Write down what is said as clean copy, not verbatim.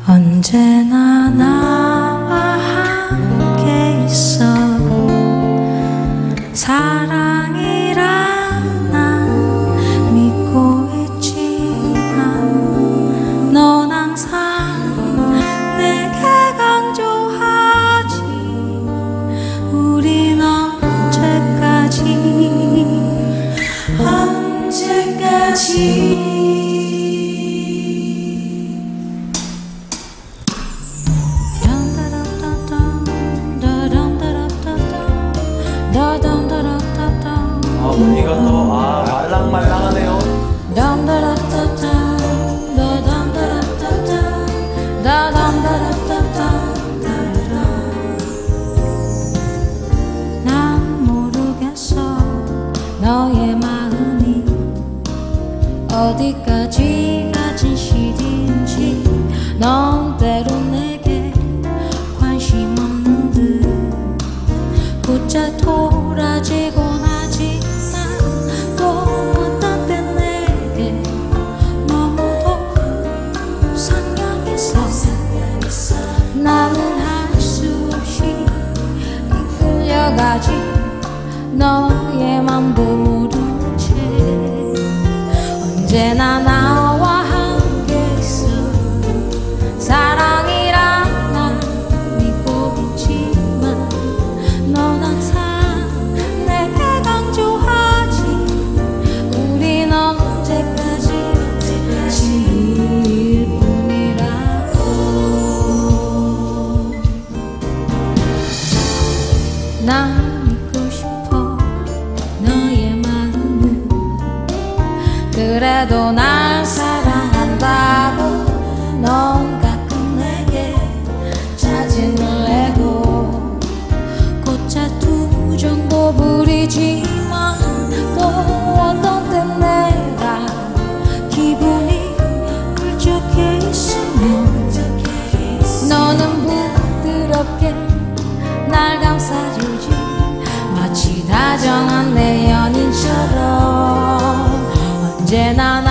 언제나 나와 함께 있어. 사랑이란 난 믿고 있지만 넌 항상 내게 강조하지. 우린 언제까지 분위기가 또 말랑말랑하네요. 난 모르겠어 너의 마음이 어디까지가 진실인지. 넌 때로 내게 관심 없는 듯 곧잘 돌아지곤 하지만 또 어떤 때 내게 너무도 상냥했어. 나는 할 수 없이 이끌려가지. 너의 맘도 모르는 채 언제나 나와 함께 있어. 사랑이란 난 믿고 있지만 넌 항상 내게 강조하지. 우린 언제까지 지일 뿐이라고. 난 믿고 싶어 너의 마음을. 그래도 날 사랑한다고 넌 가끔 내게 짜증을 내고 곧잘 투정도 부리지만 또 어떤 때 내가 기분이 울적해 있으면 너는 부드럽게 날 감싸주지. 마치 다정한 내 연인처럼 언제나